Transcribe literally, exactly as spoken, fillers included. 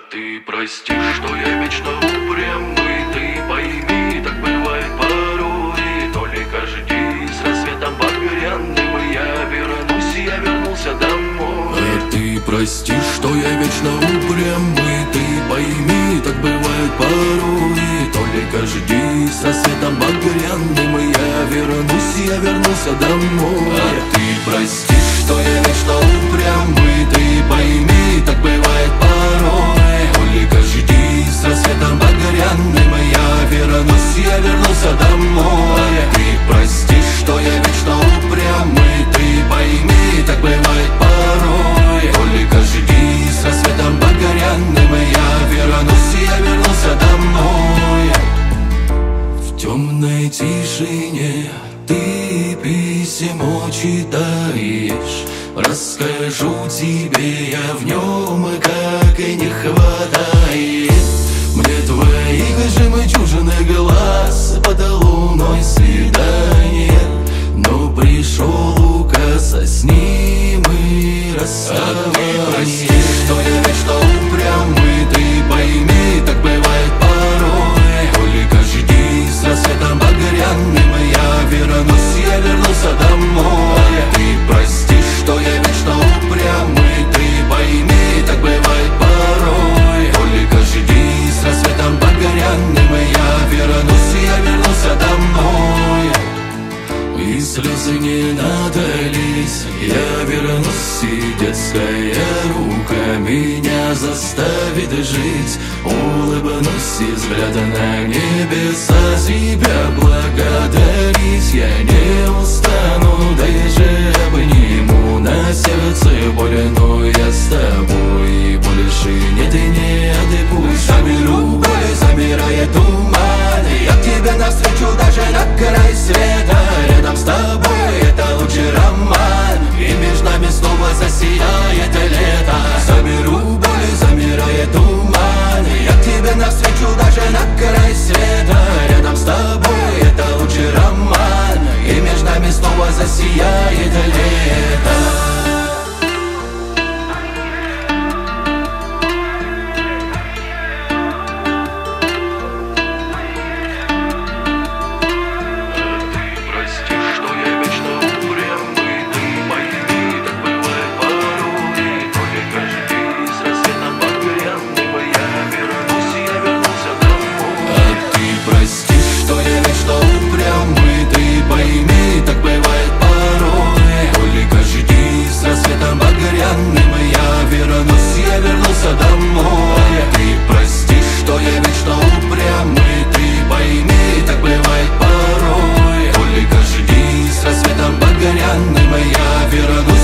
ты прости, что я вечно упрямый, ты пойми, так бывает порой. Только жди, с рассветом багряным я вернусь, я вернулся домой. А ты прости, что я вечно упрямый, ты пойми, так бывает порой. Только жди, с рассветом багряным я вернусь, я вернулся домой. А ты прости, что я вечно упрямый, ты пойми, так бывает порой. Только жди, с рассветом багряным я вернусь, я вернулся домой. Ты прости, что я вечно упрямый, ты пойми, так бывает порой. Только жди, с рассветом багряным я вернусь, я вернулся домой. В темной тишине ты письмо читаешь, расскажу тебе я в нем, как и не хватает мне твоих жемчужных глаз под луной свидание. Но пришел указ, а с ним и расставание. А ты прости, что я вечно упрямый, ты пойми, так бывает порой. Только жди, с рассветом багряным я вернусь, я вернулся домой. Ты прости, что я вечно упрямый, ты пойми, так бывает порой. Только жди, с рассветом багряным я вернусь, я вернулся домой. И слезы не надались, я вернусь, и детская рука меня заставит жить. Улыбнусь и взгляд на небеса себя благодарить. Я не устану, даже обниму на сердце боль, но я с тобой и больше нет и не отпущу. Заберу боль, замирает туман, я к тебе навстречу даже на край света. Рядом с тобой это лучший роман, и между нами снова засияет лето. Заберу боль, замирает туман, я к тебе навстречу даже на край света. Рядом с тобой это лучший роман, и между нами снова засияет лето. Я вернусь.